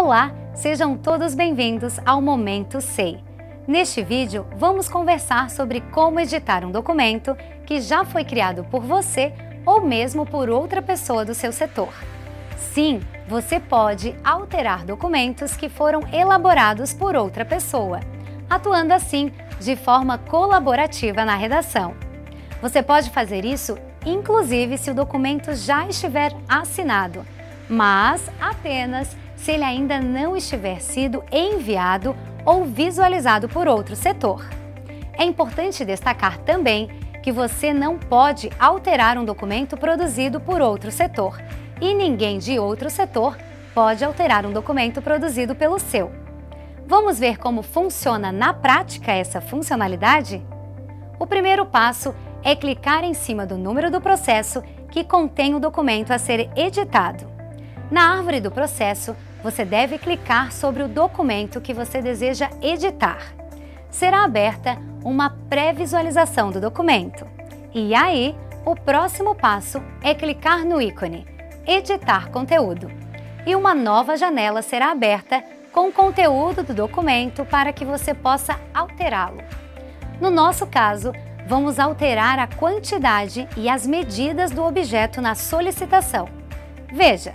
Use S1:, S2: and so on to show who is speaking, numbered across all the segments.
S1: Olá, sejam todos bem-vindos ao Momento SEI. Neste vídeo, vamos conversar sobre como editar um documento que já foi criado por você ou mesmo por outra pessoa do seu setor. Sim, você pode alterar documentos que foram elaborados por outra pessoa, atuando assim de forma colaborativa na redação. Você pode fazer isso, inclusive se o documento já estiver assinado, mas apenas se ele ainda não estiver sido enviado ou visualizado por outro setor. É importante destacar também que você não pode alterar um documento produzido por outro setor e ninguém de outro setor pode alterar um documento produzido pelo seu. Vamos ver como funciona na prática essa funcionalidade? O primeiro passo é clicar em cima do número do processo que contém o documento a ser editado. Na árvore do processo, você deve clicar sobre o documento que você deseja editar. Será aberta uma pré-visualização do documento. E aí, o próximo passo é clicar no ícone Editar conteúdo. E uma nova janela será aberta com o conteúdo do documento para que você possa alterá-lo. No nosso caso, vamos alterar a quantidade e as medidas do objeto na solicitação. Veja!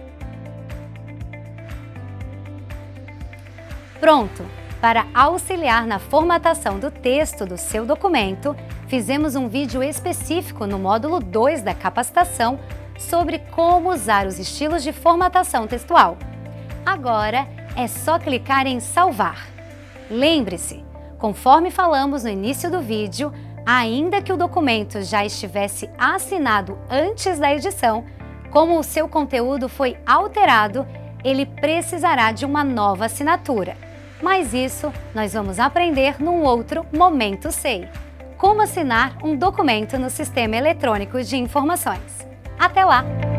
S1: Pronto! Para auxiliar na formatação do texto do seu documento, fizemos um vídeo específico no módulo 2 da capacitação sobre como usar os estilos de formatação textual. Agora é só clicar em salvar. Lembre-se, conforme falamos no início do vídeo, ainda que o documento já estivesse assinado antes da edição, como o seu conteúdo foi alterado, ele precisará de uma nova assinatura. Mas isso nós vamos aprender num outro Momento SEI. Como assinar um documento no Sistema Eletrônico de Informações. Até lá!